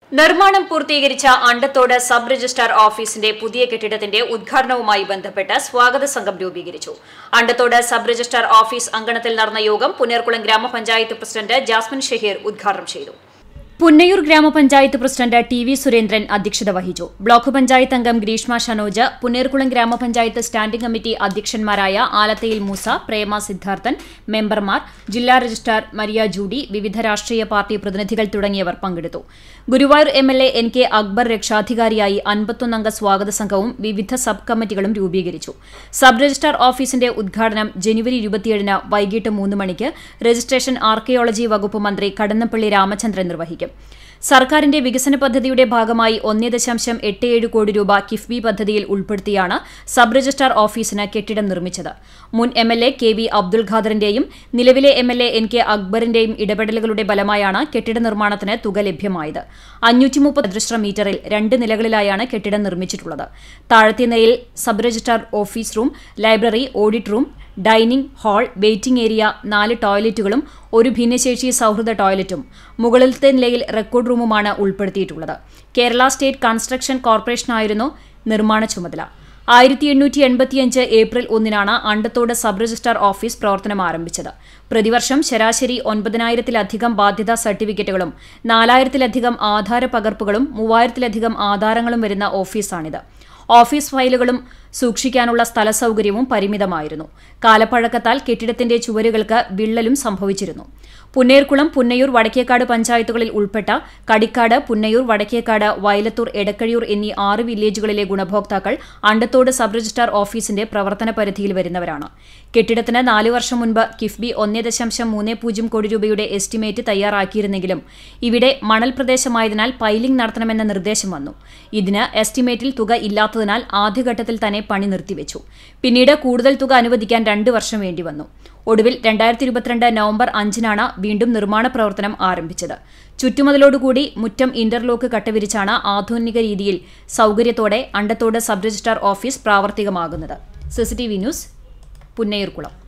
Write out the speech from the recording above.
നിർമ്മാണം പൂർത്തീകരിച്ച Andathode sub registrar ഓഫീസിന്റെ പുതിയ കെട്ടിടത്തിന്റെ ഉദ്ഘാടനവുമായി ബന്ധപ്പെട്ട് സ്വാഗത സംഘം രൂപീകരിച്ചു. അണ്ടത്തോട് സബ് രജിസ്ട്രാർ ഓഫീസ് അങ്കണത്തിൽ നടന്ന യോഗം പുന്നേർകുളം ഗ്രാമപഞ്ചായത്ത് പ്രസിഡന്റ് ജാസ്മിൻ ഷഹീർ ഉദ്ഘാടനം ചെയ്തു. പുന്നയൂർ ഗ്രാമപഞ്ചായത്ത് പ്രസിഡന്റ് ടി വി സുരേന്ദ്രൻ അധ്യക്ഷത വഹിച്ചു. ബ്ലോക്ക് പഞ്ചായത്ത് അംഗം ഗ്രീഷ്മ ഷനോജ്, പുന്നേർകുളം ഗ്രാമപഞ്ചായത്ത് സ്റ്റാൻഡിംഗ് കമ്മിറ്റി അധ്യക്ഷന്മാരായ ആലത്തയിൽ മൂസ, പ്രേമ സിദ്ധാർത്ഥൻ, മെമ്പർമാർ, ജില്ലാ രജിസ്ട്രാർ മരിയ ജൂഡി, വിവിധ രാഷ്ട്രീയ പാർട്ടി പ്രതിനിധികൾ തുടങ്ങിയവർ പങ്കെടുത്തു. Guruvayur MLA N K Akbar രക്ഷാധികാരിയായി 51 അംഗ സ്വാഗത സംഘവും വിവിധ സബ് കമ്മിറ്റികളും രൂപീകരിച്ചു. സബ് രജിസ്ട്രാർ ഓഫീസിന്റെ ഉദ്ഘാടനം ജനുവരി 27 വൈകിട്ട് 3 മണിക്ക് രജിസ്ട്രേഷൻ ആർക്കിയോളജി വകുപ്പ് മന്ത്രി കടന്നപ്പള്ളി രാമചന്ദ്രൻ നിർവഹിക്കും. സർക്കാരിന്റെ വികസന പദ്ധതിയുടെ ഭാഗമായി 1.87 കോടി രൂപ കിഫ്ബി പദ്ധതിയിൽ ഉൾപ്പെടുത്തിയാണ് സബ് രജിസ്ട്രാർ ഓഫീസിന് കെട്ടിടം നിർമ്മിച്ചത്. മുൻ എംഎൽഎ കെ വി അബ്ദുൽ ഖാദറിന്റെയും നിലവിലെ എംഎൽഎ എൻ കെ അക്ബറിന്റെയും ഇടപെടലുകളുടെ ഫലമായാണ് കെട്ടിട നിർമ്മാണത്തിന് തുക ലഭ്യമായത്. 530 ചതുരശ്ര മീറ്ററിൽ 2 നിലകളിലായാണ് കെട്ടിടം നിർമ്മിച്ചിട്ടുള്ളത്. താഴത്തെ നിലയിൽ sub registrar office room, library, audit room, dining hall, waiting area, 4 ടോയ്ലറ്റുകളും 1 ഭിന്നശേഷി സൌഹൃദ ടോയ്ലറ്റും, മുകളിലത്തെ നിലയിൽ റെക്കോർഡ് റൂമുമാണ് ഉൾപ്പെടുത്തിയിട്ടുള്ളത്. കേരള സ്റ്റേറ്റ് കൺസ്ട്രക്ഷൻ കോർപ്പറേഷനായിരുന്നു നിർമ്മാണ ചുമതല. 1885 April 1 Andathode sub registrar office പ്രവർത്തനം ആരംഭിച്ചത്. പ്രതിവർഷം ശരാശരി 9000-ലധികം ബാധ്യതാ സർട്ടിഫിക്കറ്റുകളും 4000-ലധികം ആധാര പകർപ്പുകളും 3000-ലധികം ആധാരങ്ങളും വരുന്ന ഓഫീസാണിത്. ഓഫീസ് ഫയലുകളും സൂക്ഷിക്കാനുള്ള സ്ഥല സൌകര്യവും പരിമിതമായിരുന്നു. കാലപ്പഴക്കത്താൽ കെട്ടിടത്തിന്റെ ചുവരുകൾക്ക് വിള്ളലും സംഭവിച്ചിരുന്നു. പുന്നേർകുളം, പുന്നയൂർ, വടക്കേക്കാട് പഞ്ചായത്തുകളിൽ ഉൾപ്പെട്ട കടിക്കാട്, പുന്നയൂർ, വടക്കേക്കാട്, വയലത്തൂർ, എടക്കഴിയൂർ എന്നീ 6 വില്ലേജുകളിലെ ഗുണഭോക്താക്കൾ അണ്ടത്തോട് സബ് രജിസ്ട്രാർ ഓഫീസിന്റെ പ്രവർത്തന പരിധിയിൽ വരുന്നവരാണ്. കെട്ടിടത്തിന് 4 വർഷം മുൻപ് കിഫ്ബി 1.30 കോടി രൂപയുടെ എസ്റ്റിമേറ്റ് തയ്യാറാക്കിയിരുന്നെങ്കിലും ഇവിടെ മണൽ പ്രദേശമായതിനാൽ പൈലിംഗ് നടത്തണമെന്ന നിർദ്ദേശം വന്നു. ഇതിന് എസ്റ്റിമേറ്റിൽ തുക ഇല്ലാത്തതിനാൽ ആദ്യഘട്ടത്തിൽ തന്നെ പണി നിർത്തിവെച്ചു. പിന്നീട് കൂടുതൽ തുക അനുവദിക്കാൻ 2 വർഷം വേണ്ടിവന്നു. ഒടുവിൽ 2022 നവംബർ 5 വീണ്ടും നിർമ്മാണ പ്രവർത്തനം ആരംഭിച്ചത്. ചുറ്റുമതിലോടുകൂടി മുറ്റം ഇന്റർലോക്ക് കട്ടവിരിച്ചാണ് ആധുനിക രീതിയിൽ സൌകര്യത്തോടെ അണ്ടത്തോട് സബ് രജിസ്ട്രാർ ഓഫീസ് പ്രാവർത്തികമാകുന്നത്. CCTV news, Punnayurkulam.